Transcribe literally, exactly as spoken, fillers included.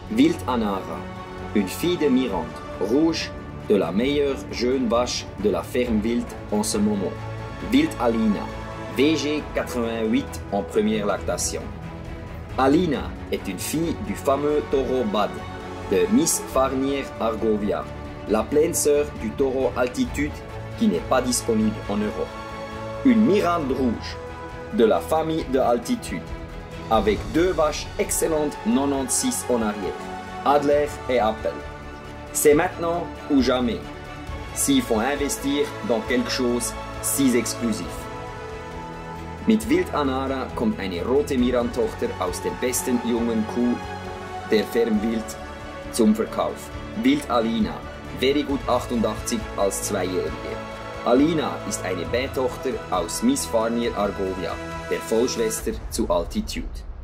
Wild Anara, une fille de Mirande, rouge, de la meilleure jeune vache de la ferme Wild en ce moment. Wild Alina, V G quatre-vingt-huit en première lactation. Alina est une fille du fameux taureau Bad, de Miss Farnier Argovia, la pleine sœur du taureau Altitude qui n'est pas disponible en Europe. Une Mirande rouge, de la famille de Altitude, avec deux vaches excellentes quatre-vingt-seize en arrière, Adler et Appel. C'est maintenant ou jamais, s'il faut investir dans quelque chose si exclusif. Mit Wild Anara kommt eine rote Mirand-Tochter aus der besten jungen Kuh der Ferm Wild zum Verkauf. Wild Alina, very gut achtundachtzig als Zweijährige. Alina ist eine B-Tochter aus Miss Farnier Argovia, der Vollschwester zu Altitude.